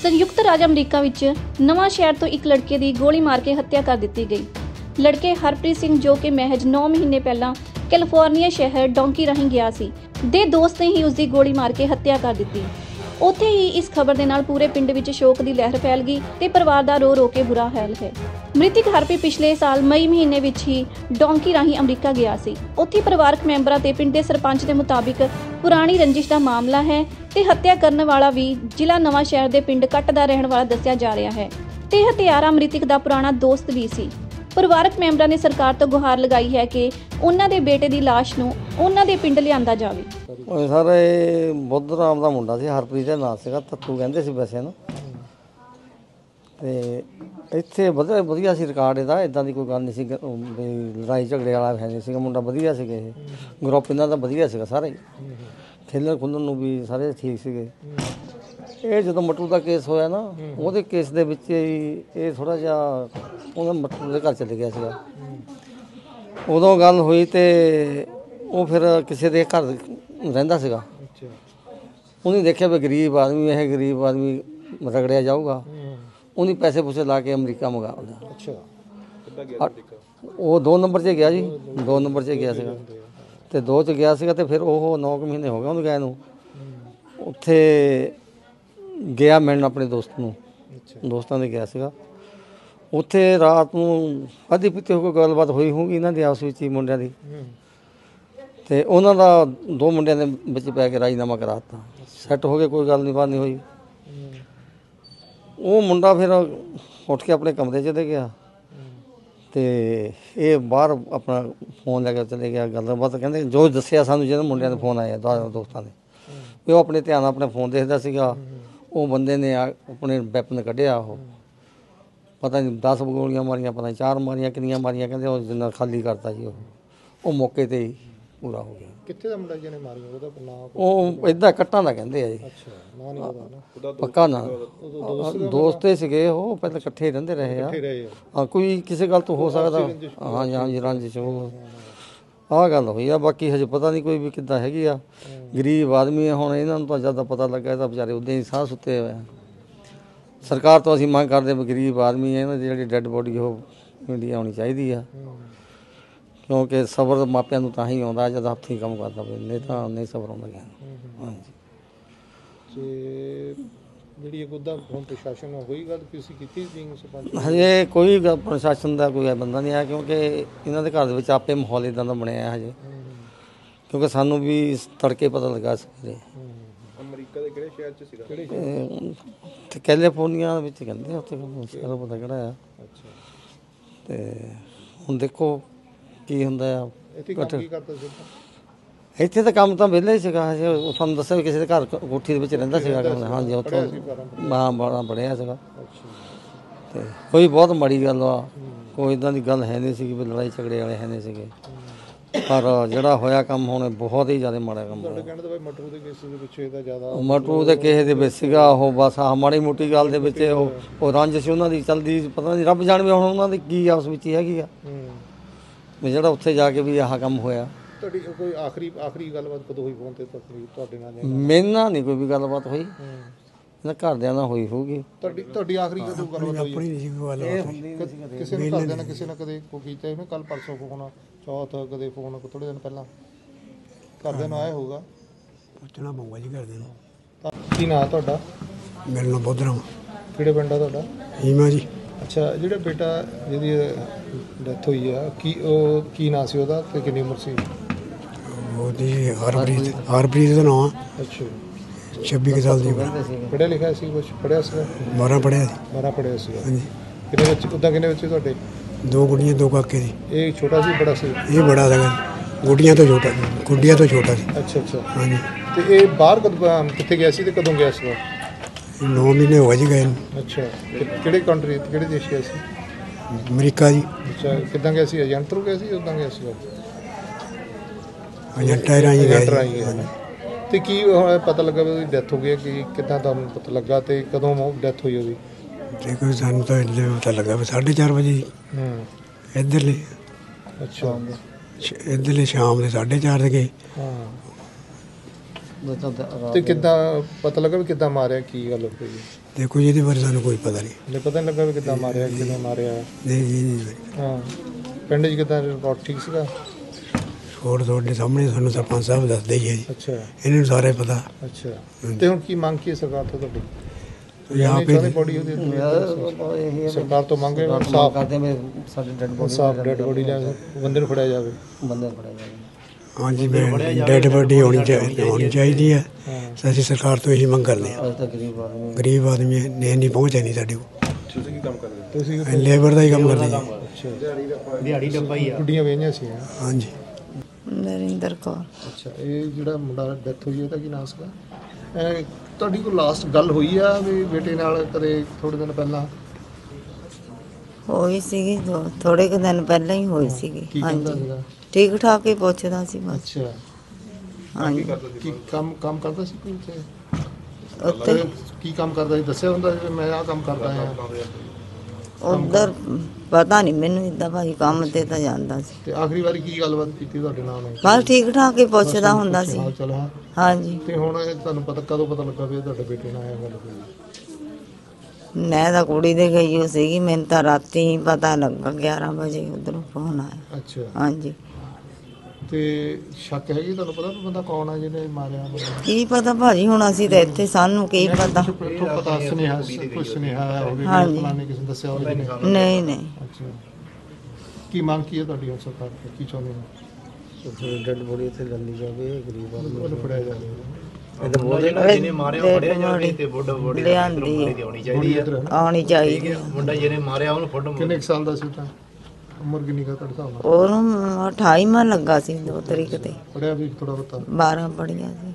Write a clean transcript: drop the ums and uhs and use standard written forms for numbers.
संयुक्त राज्य अमरीका विच नवां शहर तो एक लड़के की गोली मार के हत्या कर दी गई। लड़के हरप्रीत सिंह जो कि महज 9 महीने पहला कैलिफोर्निया शहर डोंकी राहीं गया सी दे दोस्त ने ही उसकी गोली मार के हत्या कर दी। उत्थे ही इस खबर के नाल पूरे पिंड विच शोक की लहर फैल गई ते परिवार दा रो रो के बुरा हाल है। मृतक हरप्रीत पिछले साल मई महीने विच ही डोंकी राहीं अमरीका गया सी। उत्थे परिवारक मैंबरां ते पिंड दे सरपंच के मुताबिक पुरानी रंजिश का मामला है ते हत्या करने वाला भी जिला नवां शहर दे पिंड कट दा रहण वाला दस्सिया जा रहा है ते हत्यारा मृतक दा पुराना दोस्त भी सी। परिवारक मैंबरां ने सरकार तो गुहार लगाई है कि उन्हां दे बेटे दी लाश नूं उन्हां दे पिंड लिआंदा जावे। सर ये बुद्ध राम का मुंडा सी, हरप्रीत का नाम सीगा, तत्तू कहंदे सी वैसे ना। ते इत्थे वधिया सी रिकार्ड इहदा, इदां दी कोई गल नहीं सी भी लड़ाई झगड़े वाला है नहीं सीगा। मुंडा वधिया सीगा, ये ग्रुप इन्हां दा वधिया सीगा, सारे खेलण खुलण नूं भी सारे ठीक सीगे। ਇਹ ਜਦੋਂ ਮੱਟੂ ਦਾ ਕੇਸ ਹੋਇਆ ਨਾ, ਉਹਦੇ ਕੇਸ ਦੇ ਵਿੱਚ ਹੀ ਇਹ ਥੋੜਾ ਜਿਹਾ ਉਹਨਾਂ ਮੱਟੂ ਦੇ ਘਰ ਚਲੇ ਗਿਆ ਸੀਗਾ। ਉਦੋਂ ਗੱਲ ਹੋਈ ਤੇ ਉਹ ਫਿਰ ਕਿਸੇ ਦੇ ਘਰ ਰਹਿੰਦਾ ਸੀਗਾ। ਉਹਨੇ ਦੇਖਿਆ ਵੀ ਗਰੀਬ ਆਦਮੀ, ਇਹ ਗਰੀਬ ਆਦਮੀ ਰਗੜਿਆ ਜਾਊਗਾ, ਉਹਨੇ ਪੈਸੇ ਪੂਸੇ ਲਾ ਕੇ ਅਮਰੀਕਾ ਮੰਗਾ ਲਿਆ। ਉਹ 2 ਨੰਬਰ 'ਚ ਗਿਆ ਜੀ, 2 ਨੰਬਰ 'ਚ ਗਿਆ ਸੀਗਾ ਤੇ 2 'ਚ ਗਿਆ ਸੀਗਾ ਤੇ ਫਿਰ ਉਹ 9 ਮਹੀਨੇ ਹੋ ਗਏ ਉਹਨੂੰ ਗਏ ਨੂੰ। ਉੱਥੇ ਗਿਆ ਮਿਲਣ ਆਪਣੇ ਦੋਸਤ ਨੂੰ, ਦੋਸਤਾਂ ਦੇ ਗਿਆ ਸੀਗਾ। ਉੱਥੇ ਰਾਤ ਨੂੰ ਅੱਧੀ ਪੀਤੀ ਹੋ ਕੇ ਗੱਲਬਾਤ ਹੋਈ ਹੋਊਗੀ ਇਹਨਾਂ ਦੀ ਆਪਸ ਵਿੱਚ ਹੀ ਮੁੰਡਿਆਂ ਦੀ, ਤੇ ਉਹਨਾਂ ਦਾ 2 ਮੁੰਡਿਆਂ ਦੇ ਵਿੱਚ ਪੈ ਕੇ ਰਾਜੀਨਾਮਾ ਕਰਾ ਦਿੱਤਾ। ਸੈੱਟ ਹੋ ਗਏ, ਕੋਈ ਗੱਲ ਨਹੀਂ ਬਾਤ ਨਹੀਂ ਹੋਈ। ਉਹ ਮੁੰਡਾ ਫਿਰ ਉੱਠ ਕੇ ਆਪਣੇ ਕਮਰੇ 'ਚ ਚਲੇ ਗਿਆ ਤੇ ਇਹ ਬਾਹਰ ਆਪਣਾ ਫੋਨ ਲੈ ਕੇ ਚਲੇ ਗਿਆ। ਗੱਲਬਾਤ ਕਹਿੰਦੇ ਜੋ ਦੱਸਿਆ ਸਾਨੂੰ, ਜਿਹਨਾਂ ਮੁੰਡਿਆਂ ਦੇ ਫੋਨ ਆਏ ਦੋਸਤਾਂ ਦੇ, ਉਹ ਆਪਣੇ ਧਿਆਨ ਆਪਣੇ ਫੋਨ ਦੇਖਦਾ ਸੀਗਾ। ਉਹ ਬੰਦੇ ਨੇ ਆਪਣੇ ਵੈਪਨ ਕੱਢਿਆ, ਉਹ ਪਤਾ ਨਹੀਂ 10 ਗੋਲੀਆਂ ਮਾਰੀਆਂ, ਪਤਾ ਨਹੀਂ 4 ਮਾਰੀਆਂ, ਕਿੰਨੀਆਂ ਮਾਰੀਆਂ, ਕਹਿੰਦੇ ਉਹ ਜਿੰਨਾ ਖਾਲੀ ਕਰਤਾ ਜੀ। ਉਹ ਮੌਕੇ ਤੇ ਹੀ ਪੂਰਾ ਹੋ ਗਿਆ। ਕਿੱਥੇ ਦਾ ਮੁੰਡਾ ਜਿਹਨੇ ਮਾਰੀਆਂ, ਉਹਦਾ ਨਾਮ? ਉਹ ਇੱਦਾਂ ਕੱਟਾਂ ਦਾ ਕਹਿੰਦੇ ਆ ਜੀ। ਅੱਛਾ, ਨਾਂ ਨਹੀਂ ਪਤਾ ਨਾ ਪੱਕਾ ਨਾਂ। ਦੋਸਤੇ ਸੀਗੇ ਉਹ, ਪਹਿਲਾਂ ਇਕੱਠੇ ਰਹਿੰਦੇ ਰਹੇ ਆ। ਹਾਂ, ਕੋਈ ਕਿਸੇ ਗੱਲ ਤੋਂ ਹੋ ਸਕਦਾ। ਹਾਂਜੀ ਹਾਂਜੀ, ਰੰਜਿਸ਼ ਉਹ ਆਹ ਗੱਲ ਹੋਈ ਆ। ਬਾਕੀ ਹਜੇ ਪਤਾ ਨਹੀਂ ਕੋਈ ਵੀ ਕਿੱਦਾਂ ਹੈਗੀ ਆ। ਗਰੀਬ ਆਦਮੀ ਆ, ਹੁਣ ਇਹਨਾਂ ਨੂੰ ਤਾਂ ਜ਼ਿਆਦਾ ਪਤਾ ਲੱਗਾ ਤਾਂ ਵਿਚਾਰੇ ਉੱਦਾਂ ਹੀ ਸਾਹ ਸੁੱਤੇ ਹੋਏ ਆ। ਸਰਕਾਰ ਤੋਂ ਅਸੀਂ ਮੰਗ ਕਰਦੇ ਵੀ ਗਰੀਬ ਆਦਮੀ ਇਹਨਾਂ ਦੀ ਜਿਹੜੀ ਡੈੱਡ ਬੋਡੀ ਉਹ ਇੰਡੀਆ ਆਉਣੀ ਚਾਹੀਦੀ ਆ, ਕਿਉਂਕਿ ਸਬਰ ਮਾਪਿਆਂ ਨੂੰ ਤਾਂ ਹੀ ਆਉਂਦਾ ਜਦ ਹੱਥੀਂ ਕੰਮ ਕਰਦਾ ਪਵੇ, ਨਹੀਂ ਤਾਂ ਨਹੀਂ ਸਬਰ ਆਉਂਦਾ ਗਿਆ। ਹਾਂਜੀ, ਜਿਹੜੀ ਉਹਦਾ ਹੁਣ ਪ੍ਰਸ਼ਾਸਨ ਨਾਲ ਹੋਈ ਗੱਲ ਤੁਸੀਂ ਕੀਤੀ ਸੀ ਸਰਪੰਚ? ਹਜੇ ਕੋਈ ਪ੍ਰਸ਼ਾਸਨ ਦਾ ਕੋਈ ਬੰਦਾ ਨਹੀਂ ਆਇਆ, ਕਿਉਂਕਿ ਇਹਨਾਂ ਦੇ ਘਰ ਦੇ ਵਿੱਚ ਆਪੇ ਮਾਹੌਲ ਇੱਦਾਂ ਦਾ ਬਣਿਆ ਹਜੇ, ਕਿਉਂਕਿ ਸਾਨੂੰ ਵੀ ਤੜਕੇ ਪਤਾ ਲੱਗਾ ਸਵੇਰੇ। ਅਮਰੀਕਾ ਦੇ ਕਿਹੜੇ ਸ਼ਹਿਰ 'ਚ ਸੀਗਾ? ਤੇ ਕੈਲੀਫੋਰਨੀਆ ਵਿੱਚ ਕਹਿੰਦੇ, ਉੱਥੇ ਸ਼ਹਿਰ ਪਤਾ ਕਿਹੜਾ ਆ। ਅੱਛਾ, ਤੇ ਹੁਣ ਦੇਖੋ ਕੀ ਹੁੰਦਾ ਆ। ਇੱਥੇ ਤਾਂ ਕੰਮ ਤਾਂ ਵਿਹਲਾ ਹੀ ਸੀਗਾ ਹਜੇ। ਉਹ ਤੁਹਾਨੂੰ ਦੱਸਿਆ ਵੀ ਕਿਸੇ ਦੇ ਘਰ ਕੋਠੀ ਦੇ ਵਿੱਚ ਰਹਿੰਦਾ ਸੀਗਾ। ਹਾਂਜੀ, ਉੱਥੋਂ ਬੜਾ ਪੜ੍ਹਿਆ ਸੀਗਾ। ਤੇ ਕੋਈ ਬਹੁਤ ਮਾੜੀ ਗੱਲ ਆ, ਕੋਈ ਇੱਦਾਂ ਦੀ ਗੱਲ ਹੈ ਨਹੀਂ ਸੀਗੀ ਵੀ ਲੜਾਈ ਝਗੜੇ ਵਾਲੇ ਹੈ ਨਹੀਂ ਸੀਗੇ। ਪਰ ਜਿਹੜਾ ਹੋਇਆ ਕੰਮ ਹੁਣ ਬਹੁਤ ਹੀ ਜ਼ਿਆਦਾ ਮਾੜਾ ਕੰਮ ਹੋਇਆ। ਮਟਰੂ ਦੇ ਕੇਸ ਦੇ ਪਿੱਛੇ ਤਾਂ ਜ਼ਿਆਦਾ ਮਟਰੂ ਦੇ ਕਿਸੇ ਦੇ ਵਿੱਚ ਸੀਗਾ ਉਹ, ਬਸ ਆਹ ਮਾੜੀ ਮੋਟੀ ਗੱਲ ਦੇ ਵਿੱਚ ਉਹ ਰੰਜ ਸੀ ਉਹਨਾਂ ਦੀ ਚੱਲਦੀ, ਪਤਾ ਨਹੀਂ ਰੱਬ ਜਾਣਵੇ ਹੁਣ ਉਹਨਾਂ ਦੀ ਕੀ ਆਪਸ ਵਿੱਚ ਹੀ ਹੈਗੀ ਆ ਵੀ ਜਿਹੜਾ ਉੱਥੇ ਜਾ ਕੇ ਵੀ ਆਹ ਕੰਮ ਹੋਇਆ। ਤੁਹਾਡੀ ਕੋਈ ਆਖਰੀ ਗੱਲਬਾਤ ਕਦੋਂ ਹੋਈ ਫੋਨ ਤੇ ਤੁਹਾਡੇ ਨਾਲ? ਮੇਰੇ ਨਾਲ ਨਹੀਂ ਕੋਈ ਵੀ ਗੱਲਬਾਤ ਹੋਈ, ਇਹਨਾਂ ਘਰਦਿਆਂ ਨਾਲ ਹੋਈ ਹੋਊਗੀ। ਤੁਹਾਡੀ ਆਖਰੀ ਕਦੋਂ ਗੱਲਬਾਤ ਹੋਈ? ਕਿਸੇ ਨੇ ਘਰਦਿਆਂ ਨਾਲ ਕਿਸੇ ਨੇ ਕਦੇ ਕੋਈ ਕੀਤਾ ਇਹਨੇ? ਕੱਲ ਪਰਸੋਂ ਫੋਨ, ਚੌਥ ਕਦੇ ਫੋਨ, ਥੋੜ੍ਹੇ ਦਿਨ ਪਹਿਲਾਂ ਘਰਦਿਆਂ ਨੂੰ ਆਇਆ ਹੋਊਗਾ, ਪੁੱਛਣਾ ਪਊਗਾ ਜੀ ਘਰਦਿਆਂ ਨੂੰ। ਕੀ ਨਾਂ ਤੁਹਾਡਾ? ਮੇਰਾ ਨਾਮ ਬੁੱਧ ਰਾਮ। ਕਿਹੜੇ ਪਿੰਡ ਆ ਤੁਹਾਡਾ? ਹੀਮਾ ਜੀ। ਅੱਛਾ, ਜਿਹੜਾ ਬੇਟਾ ਜਿਹਦੀ ਡੈਥ ਹੋਈ ਆ, ਕੀ ਨਾਂ ਸੀ ਉਹਦਾ ਤੇ ਕਿੰਨੀ ਉਮਰ ਸੀ ਉਹਦੀ? ਹਰਪ੍ਰੀਤ ਦਾ ਨਾਮ। ਅੱਛਾ, 26 ਸਾਲ ਦੀ ਉਮਰ। ਪੜ੍ਹਿਆ ਲਿਖਿਆ ਸੀ? ਕੁਛ ਪੜ੍ਹਿਆ ਸੀਗਾ? 12 ਪੜ੍ਹਿਆ ਸੀ। 12 ਪੜ੍ਹਿਆ ਸੀ। ਹਾਂਜੀ। ਕਿੰਨੇ ਬੱਚੇ? ਉੱਦਾਂ ਕਿੰਨੇ ਬੱਚੇ ਤੁਹਾਡੇ? 2 ਗੁੱਡੀਆਂ 2 ਕਾਕੇ ਸੀ। ਇਹ ਛੋਟਾ ਸੀ ਬੜਾ ਸੀ? ਇਹ ਬੜਾ ਸੀਗਾ, ਗੁੱਡੀਆਂ ਤੋਂ ਛੋਟਾ ਸੀ। ਅੱਛਾ ਅੱਛਾ। ਹਾਂਜੀ। ਤੇ ਇਹ ਬਾਹਰ ਕਿੱਥੇ ਗਿਆ ਸੀ ਤੇ ਕਦੋਂ ਗਿਆ ਸੀ? 9 ਮਹੀਨੇ ਹੋ ਗਏ ਜੀ ਗਏ ਨੂੰ। ਅੱਛਾ, ਕਿਹੜੇ ਕੰਟਰੀ, ਕਿਹੜੇ ਦੇਸ਼ ਗਿਆ ਸੀ? ਅਮਰੀਕਾ ਜੀ। ਅੱਛਾ, ਕਿੱਦਾਂ ਗਿਆ ਸੀ? ਏਜੰਟ ਥਰੂ ਗਿਆ ਸੀ? ਉੱਦਾਂ ਗਿਆ ਸੀ? ਏਜੰਟਾਂ ਰਾਹੀਂ ਗਿਆ। ਤੇ ਕੀ ਪਤਾ ਲੱਗਾ ਵੀ ਉਹਦੀ ਡੈਥ ਹੋ ਗਈ? ਕਿ ਕਿੱਦਾਂ ਤੁਹਾਨੂੰ ਪਤਾ ਲੱਗਾ ਤੇ ਕਦੋਂ ਡੈਥ ਹੋਈ ਉਹਦੀ? ਦੇਖੋ ਸਾਨੂੰ ਤਾਂ ਪਤਾ ਲੱਗਾ ਵੀ 4:30 ਵਜੇ ਇੱਧਰਲੇ। ਅੱਛਾ, ਇੱਧਰਲੇ ਸ਼ਾਮ ਦੇ 4:30 ਦੇ ਗਏ। ਹਾਂ, ਤੇ ਕਿੱਦਾਂ ਪਤਾ ਲੱਗਾ ਵੀ ਕਿੱਦਾਂ ਮਾਰਿਆ, ਕੀ ਗੱਲ ਹੋਈ? ਦੇਖੋ ਜੀ, ਇਹਦੇ ਬਾਰੇ ਸਾਨੂੰ ਕੋਈ ਪਤਾ ਨਹੀਂ। ਲੈ ਪਤਾ ਨਹੀਂ ਲੱਗਾ ਵੀ ਕਿੱਦਾਂ ਮਾਰਿਆ, ਕਿਵੇਂ ਮਾਰਿਆ? ਨਹੀਂ ਜੀ, ਨਹੀਂ ਹਾਂ, ਪਿੰਡ 'ਚ ਕਿੱਦਾਂ ਰਿਪੋਰਟ ਠੀਕ ਸੀਗਾ? ਹੋਰ ਤੁਹਾਡੇ ਸਾਹਮਣੇ ਸਾਨੂੰ ਸਰਪੰਚ ਸਾਹਿਬ ਦੱਸਦੇ ਹੀ ਹੈ ਜੀ, ਅੱਛਾ ਇਹਨਾਂ ਨੂੰ ਸਾਰੇ ਪਤਾ। ਅੱਛਾ, ਤੇ ਹੁਣ ਕੀ ਮੰਗ ਕੀ ਹੈ ਸਰਕਾਰ ਤੋਂ ਤੁਹਾਡੀ? यहाँ पे ਬੋਡੀ ਉਹਦੀ ਸਰਕਾਰ ਤੋਂ ਮੰਗੇ ਸਾਫ ਕਰਦੇ ਮੈਂ ਸਾਡੇ ਡੈਡ ਬੋਡੀ ਸਾਫ ਡੈਡ ਬੋਡੀ ਲੈ ਬੰਦੇ ਨੂੰ ਫੜਿਆ ਜਾਵੇ। ਬੰਦੇ ਨੂੰ ਫੜਿਆ ਜਾਵੇ। हाँ जी, डेड बॉडी होनी चाहिए है। ਅਸੀਂ ਸਰਕਾਰ ਤੋਂ ਇਹੀ ਮੰਗ ਕਰਦੇ ਹਾਂ। ਅੱਜ ਤੱਕ ਗਰੀਬ ਆਦਮੀ ਨੇ ਨਹੀਂ ਪਹੁੰਚਿਆ ਨਹੀਂ ਸਾਡੇ ਕੋਲ। ਤੁਸੀਂ ਕੀ ਕੰਮ ਕਰਦੇ? ਤੁਸੀਂ ਲੇਬਰ ਦਾ ਹੀ ਕੰਮ ਕਰਦੇ ਹਾਂ। ਅੱਛਾ, ਦਿਹਾੜੀ ਡੱਬਾ ਹੀ ਆ। ਗੁੱਡੀਆਂ ਵੇਹੀਆਂ ਸੀ? ਹਾਂਜੀ। ਨਰਿੰਦਰ ਕੌਰ। ਅੱਛਾ, ਇਹ ਜਿਹੜਾ ਮੁੰਡਾ ਡੈਥ ਹੋਈ ਇਹਦਾ ਕੀ ਨਾਮ ਸੀਗਾ? ਤੁਹਾਡੀ ਕੋਈ ਲਾਸਟ ਗੱਲ ਹੋਈ ਆ ਵੀ ਬੇਟੇ ਨਾਲ ਕਦੇ ਥੋੜੇ ਦਿਨ ਪਹਿਲਾਂ? ਹੋਈ ਸੀਗੀ, ਥੋੜੇ ਕੁ ਦਿਨ ਪਹਿਲਾਂ ਹੀ ਹੋਈ ਸੀਗੀ। ਕੀ ਕਹਿੰਦਾ ਸੀਗਾ? ਠੀਕ ਠਾਕ ਹੀ ਪੁੱਛਦਾ ਸੀ ਬਸ। ਅੱਛਾ, ਹਾਂਜੀ। ਕੀ ਕੰਮ ਕਰਦਾ ਸੀ ਕੋਈ ਉੱਥੇ? ਉੱਥੇ ਕੀ ਕੰਮ ਕਰਦਾ ਸੀ? ਦੱਸਿਆ ਹੁੰਦਾ ਸੀ ਮੈਂ ਆਹ ਕੰਮ ਕਰਦਾ ਹਾਂ? ਉਧਰ ਪਤਾ ਨਹੀਂ ਮੈਨੂੰ, ਇਦਾਂ ਭਾਈ ਕੰਮ ਤੇ ਤਾਂ ਜਾਂਦਾ ਸੀ। ਤੇ ਆਖਰੀ ਵਾਰੀ ਕੀ ਗੱਲਬਾਤ ਕੀਤੀ ਤੁਹਾਡੇ ਨਾਲ ਉਹਨੇ? ਬਸ ਠੀਕ ਠਾਕ ਹੀ ਪੁੱਛਦਾ ਹੁੰਦਾ ਸੀ। ਚਲੋ ਹਾਂ। ਹਾਂਜੀ। ਤੇ ਹੁਣ ਇਹ ਤੁਹਾਨੂੰ ਕਦੋਂ ਪਤਾ ਲੱਗਾ ਵੀ ਇਹ ਤੁਹਾਡੇ ਬੇਟੇ ਨਾਲ ਇਹ ਗੱਲ ਹੋਈ? ਮੈਂ ਤਾਂ ਕੁੜੀ ਦੇ ਗਈ ਹੋ ਸੀਗੀ, ਮੈਨੂੰ ਤਾਂ ਰਾਤੀ ਹੀ ਪਤਾ ਲੱਗਾ 11 ਵਜੇ ਉਧਰੋਂ ਫੋਨ ਆਇਆ। ਅੱਛਾ, ਹਾਂਜੀ। ਤੇ ਸ਼ੱਕ ਹੈਗੀ ਤੁਹਾਨੂੰ ਪਤਾ ਵੀ ਬੰਦਾ ਕੌਣ ਆ ਜਿਹਨੇ ਮਾਰਿਆ? ਕੀ ਪਤਾ ਭਾਜੀ, ਹੁਣ ਅਸੀਂ ਤਾਂ ਇੱਥੇ, ਸਾਨੂੰ ਕੀ ਪਤਾ। ਪਤਾ ਸੁਨੇਹਾ ਕੋਈ ਸੁਨੇਹਾ ਹੋਵੇ ਹਾਂਜੀ। ਫਲਾਣੇ ਕਿਸੇ ਨੇ ਦੱਸਿਆ ਹੋਵੇ? ਨਹੀਂ ਨਹੀਂ। ਅੱਛਾ, ਕੀ ਮੰਗ ਕੀ ਹੈ ਤੁਹਾਡੀ ਹੁਣ ਸਰਕਾਰ ਤੋਂ? ਕੀ ਚਾਹੁੰਦੇ ਹੋ? ਡੈਡ ਬੋਡੀ ਇੱਥੇ ਲੱਲੀ ਜਾਵੇ, ਗਰੀਬ ਆਦਮੀ ਉਹਨੂੰ ਫੜਿਆ ਜਾਵੇ। ਜਿਹਨੇ ਮਾਰਿਆ ਫੜਿਆ ਜਾਵੇ ਤੇ ਬੋਡੀ ਲਿਆਂਦੀ ਆਉਣੀ ਚਾਹੀਦੀ ਹੈ। ਮੁੰਡਾ ਜਿਹਨੇ ਮਾਰਿਆ ਉਹਨੂੰ ਫੋਟੋ ਕਿੰਨੇ ਕੁ ਸਾਲ ਦਾ ਸੀ ਤਾਂ? ਉਮਰ ਕਿੰਨੀ ਕੁ ਤੁਹਾਡੇ ਹਿਸਾਬ ਨਾਲ? ਉਹਨੂੰ 28ਵਾਂ ਲੱਗਾ ਸੀ 2 ਤਰੀਕ ਤੇ। ਪੜਿਆ ਵੀ ਥੋੜਾ ਬਹੁਤਾ? 12 ਪੜੀਆਂ ਸੀ।